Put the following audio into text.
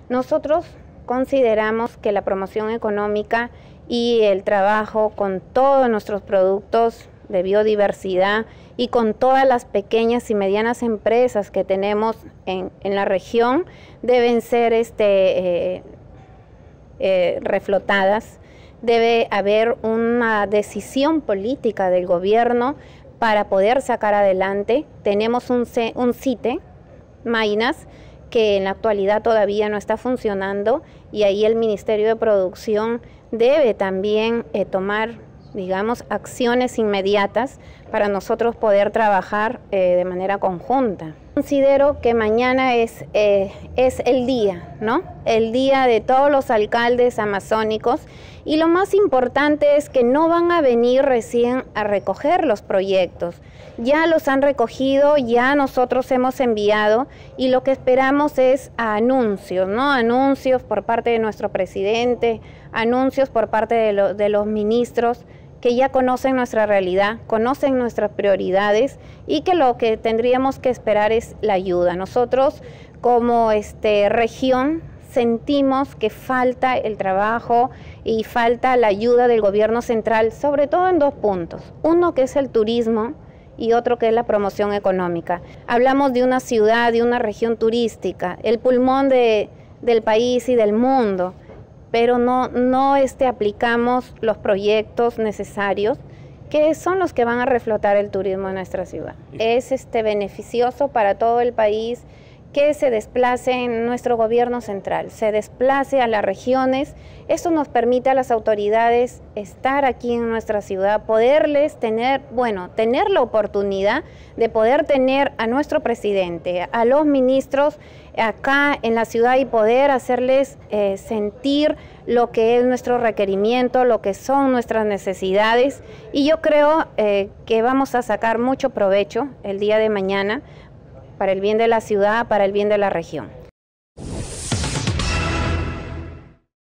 Nosotros consideramos que la promoción económica y el trabajo con todos nuestros productos de biodiversidad y con todas las pequeñas y medianas empresas que tenemos en la región deben ser reflotadas. Debe haber una decisión política del gobierno para poder sacar adelante. Tenemos un CITE, Maynas, que en la actualidad todavía no está funcionando, y ahí el Ministerio de Producción debe también tomar, digamos, acciones inmediatas para nosotros poder trabajar de manera conjunta. Considero que mañana es el día, ¿no? El día de todos los alcaldes amazónicos, y lo más importante es que no van a venir recién a recoger los proyectos. Ya los han recogido, ya nosotros hemos enviado, y lo que esperamos es anuncios, ¿no? Anuncios por parte de nuestro presidente, anuncios por parte de los ministros, que ya conocen nuestra realidad, conocen nuestras prioridades, y que lo que tendríamos que esperar es la ayuda. Nosotros como región sentimos que falta el trabajo y falta la ayuda del gobierno central, sobre todo en dos puntos. Uno, que es el turismo, y otro, que es la promoción económica. Hablamos de una ciudad, de una región turística, el pulmón del país y del mundo, pero no aplicamos los proyectos necesarios, que son los que van a reflotar el turismo en nuestra ciudad. Es beneficioso para todo el país que se desplace en nuestro gobierno central, se desplace a las regiones. Esto nos permite a las autoridades estar aquí en nuestra ciudad, poderles tener la oportunidad de poder tener a nuestro presidente, a los ministros acá en la ciudad, y poder hacerles sentir lo que es nuestro requerimiento, lo que son nuestras necesidades. Y yo creo que vamos a sacar mucho provecho el día de mañana, para el bien de la ciudad, para el bien de la región.